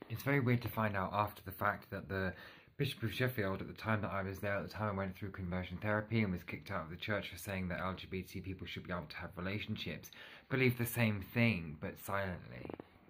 It's very weird to find out after the fact that the Bishop of Sheffield, at the time that I was there, at the time I went through conversion therapy and was kicked out of the church for saying that LGBT people should be able to have relationships, believed the same thing, but silently.